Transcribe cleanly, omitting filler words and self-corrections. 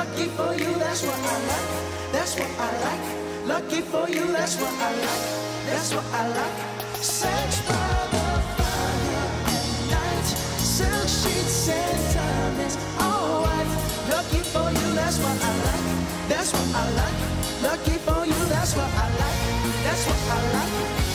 Lucky for you, that's what I like. That's what I like. Lucky for you, that's what I like. That's what I like. Sex by the fire at night. Silk sheets and diamonds, all white. Lucky for you, that's what I like. That's what I like. Lucky for you, that's what I like. That's what I like.